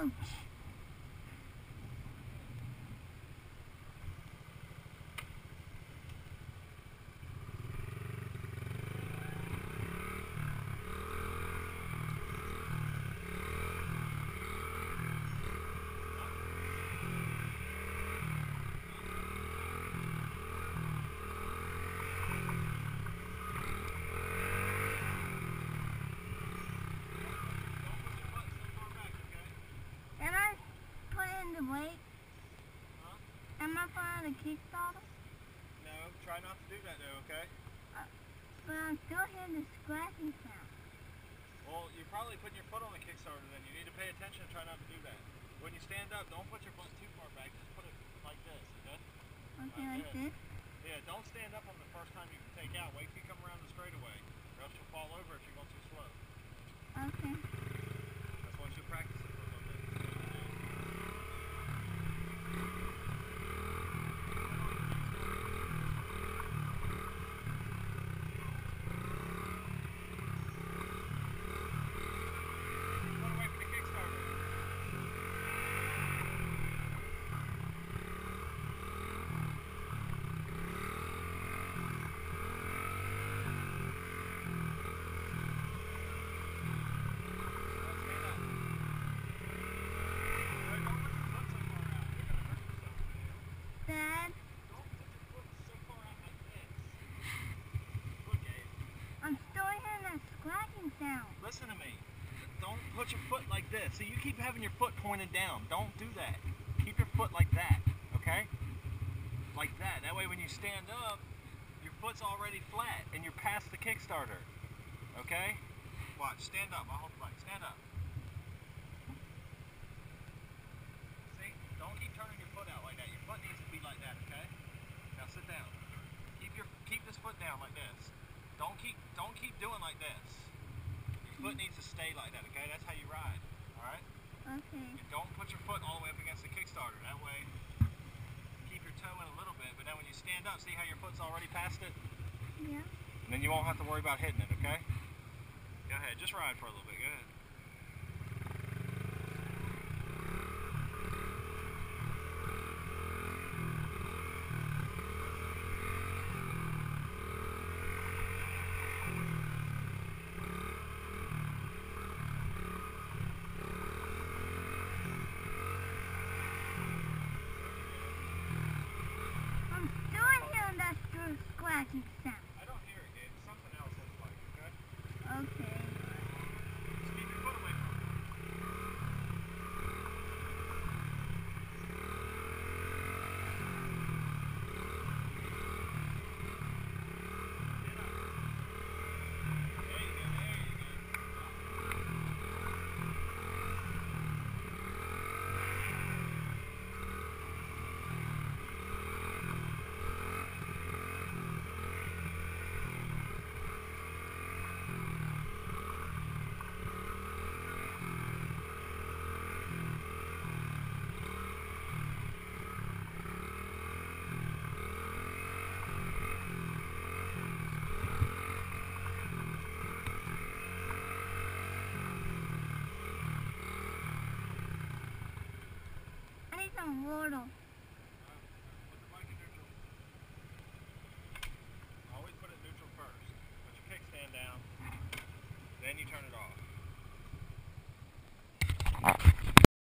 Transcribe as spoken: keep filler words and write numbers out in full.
Ouch! Am I putting the weight? Huh? Am I putting the Kickstarter? No, try not to do that though, okay? Uh, but I'm still hearing the scratching sound. Well, you're probably putting your foot on the Kickstarter then. You need to pay attention and try not to do that. When you stand up, don't put your butt too far back. Just put it like this, okay? Okay, Like like this. Yeah, don't stand up on the first time you can take out. Wait till you come around the straightaway, or else you'll fall over if you're going too slow. Okay. That's once you practice it for a little bit. Put away from the Kickstarter. Dad, Don't put your foot so far out like this. Look, Abe. I'm still hearing that scratching sound. Listen to me. Don't put your foot like this. See, you keep having your foot pointed down. Don't do that. Keep your foot like that, okay? Like that. That way when you stand up, your foot's already flat and you're past the Kickstarter. Okay? Watch. Stand up. I'll hold the bike. Stand up. See? Don't keep turning your foot out like that. Your foot needs to be like that, okay? Now sit down. Keep your keep this foot down like this. Don't keep don't keep doing like this. Your foot needs to stay like that, okay? That's how you ride. Alright? Okay. And don't put your foot all the way up against the Kickstarter. That way keep your toe in a little bit, but then when you stand up, see how your foot's already past it? Yeah. And then you won't have to worry about hitting it, okay? Go ahead, just ride for a little bit, go ahead. I'm still hearing that str- scratching sound. I don't hear it, Gabe. It's something else on the bike, okay? Okay. Just keep your foot away from it. Get up. There you go, there you go. I need some water.